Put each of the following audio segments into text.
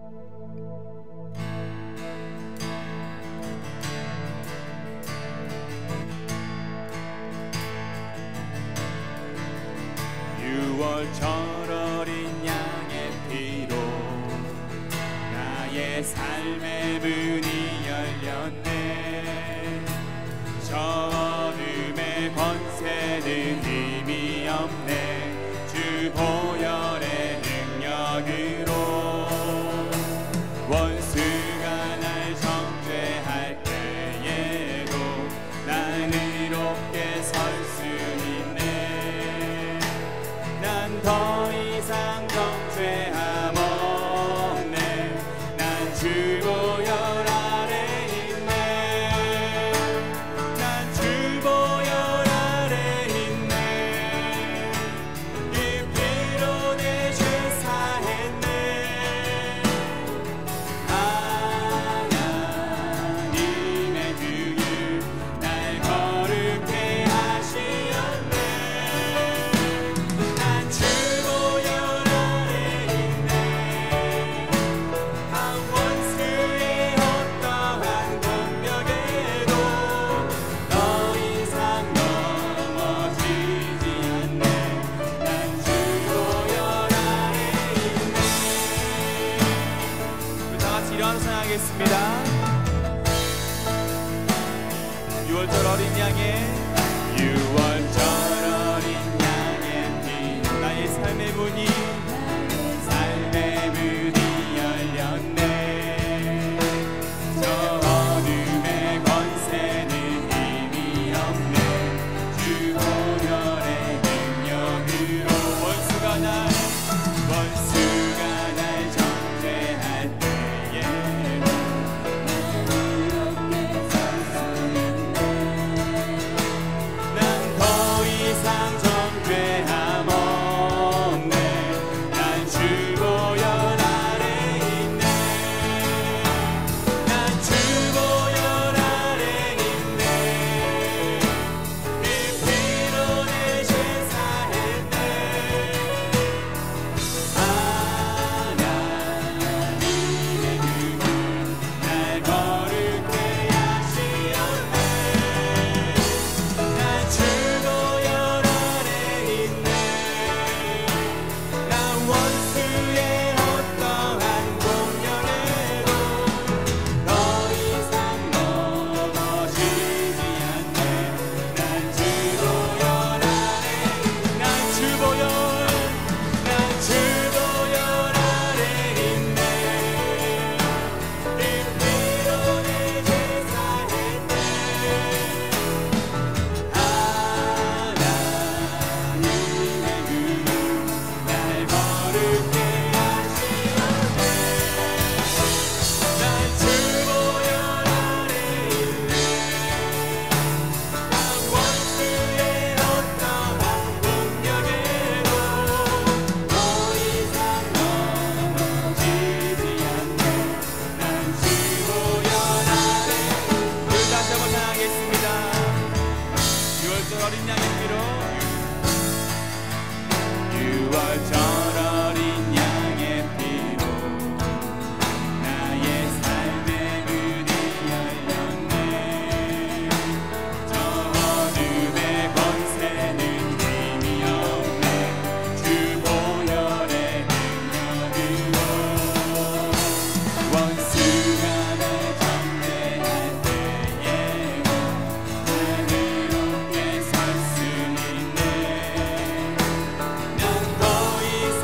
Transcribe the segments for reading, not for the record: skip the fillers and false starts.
유월절 어린 양의 피로 나의 삶의 문이 열렸네. 저 어둠의 권세는 힘이 없네. 주 보혈의 능력으로 원수가 날 정죄할 때에도 난 의롭게 설 수 있네. 난 더 이상 정죄함 없네. 난 주 보혈 아래 있네. 난 주 보혈 아래 있네. 이 피로 내 죄 사했네. 하나님의 긍휼 날 거룩해 하시었네. 난 주 보혈 아래 있네. 한 원수의 어떠한 공격에도 더 이상 넘어지지 않네. 난 주 보혈 아래 있네. 우리 다 같이 일어나서 하겠습니다. 6월절 어린 양의 6월절 어린 양의 피 나의 삶의 문이 열렸네. 저 어둠의 권세는 힘이 없네. 주 보혈의 능력으로 원수가 날 정죄할 때에도 난 더 이상 정죄함 없네. 난 주 보혈 아래 있네. 난 주 보혈 아래 있네. 이 피로 내 죄 사했네. 하나님의 긍휼 날 거룩해 하시었네. 난 주 보혈 아래 있네. 난 원수의 어떠한 공격에도 더 이상 넘어지지 않네. 난 주 보혈 아래 난 주 보혈 아래 있네. 이 피로 내 죄 사했네. 하나님의 긍휼 날 거룩해 하시었네. 난 주 보혈 아래 있네. 난 원수의 어떠한 공격에도 더 이상 넘어지지 않네. 난 주 보혈 아래 우리 다시 한번 찬양하겠습니다. 6월절 어린 양의 피로 6월절 어린 양의 피로 나의 삶의 문이 열렸네. 저 어둠의 권세는 힘이 없네. 주 보혈의 능력으로 원수가 날 정죄할 때에도 난 의롭게 설 수 있네. 난 더 이상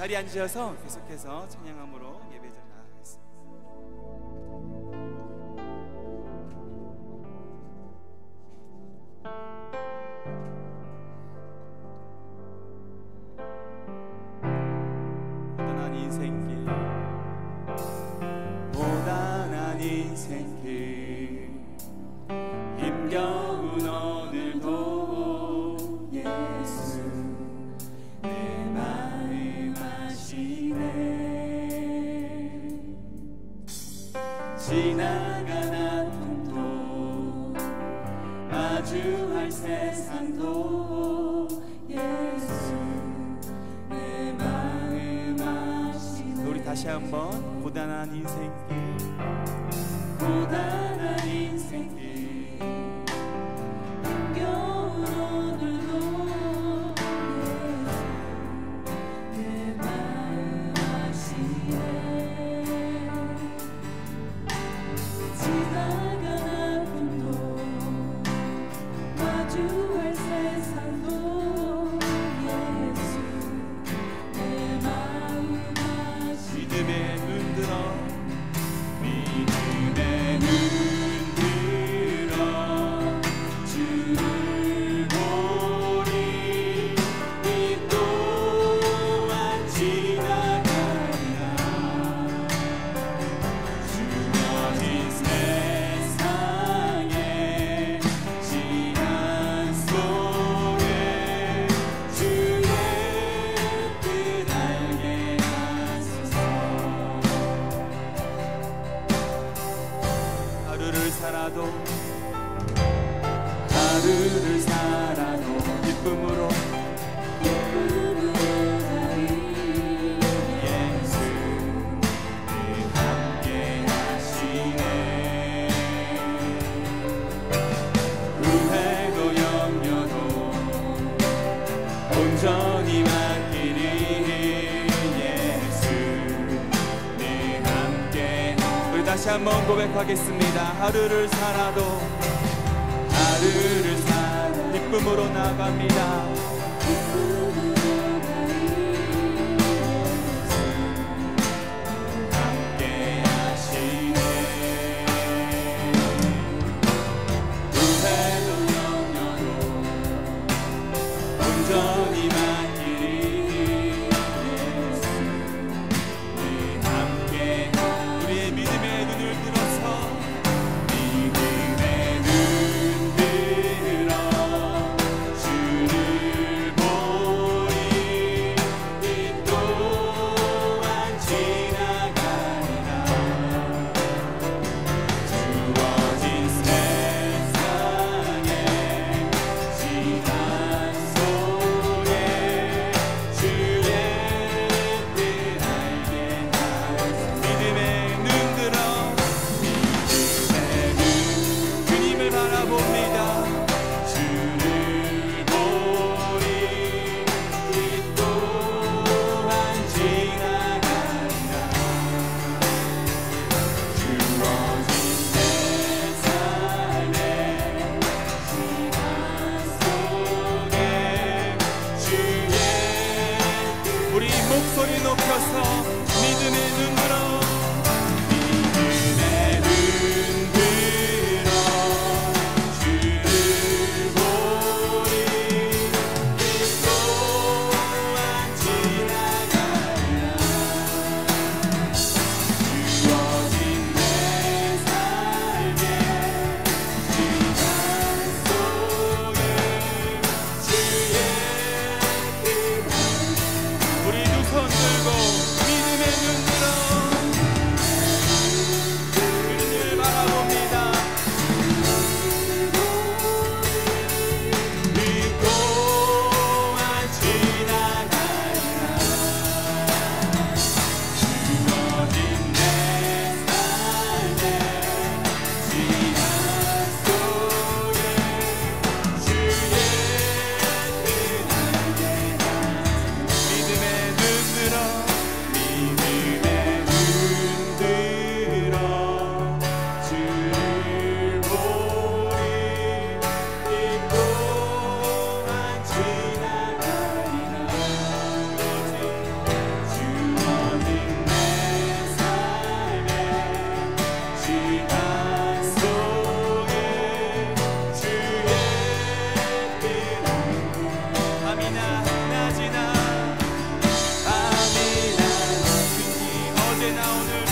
자리에 앉으셔서 계속해서 찬양함으로 예배 좀 나아가겠습니다. 고단한 인생길, 고단한 인생길, 힘겨운 오늘도 예수 내 마음 아시네. 지나간 아픔도 마주할 세상도 예수 내 마음 아시네. 우리 다시 한번 고단한 인생길, 고단한 인생길, 힘겨운 오늘도 예수 내 마음 아시네. 지나간 아픔도 마주할 세상도 예수 내 마음 아시네. 믿음에 눈들어, 믿음에 눈들어 주를 보리. 이 또한 지나가리라. 주어진 세상의 시간 속에 주의 뜻 알게 하소서. 하루를 살아도 기쁨으로 예수 늘 함께 하시네. 후회도 염려도 온전히 맡기니 예수 늘 함께. 우리 다시 한번 고백하겠습니다. 하루를 살아도 기쁨으로 나갑니다. 함께 하시네. 후회도 염려도 온전히 맡기니 예수 늘 함께. 우리의 믿음의 눈을 들어서, 믿음의 눈 들어 주를 이제 나 오늘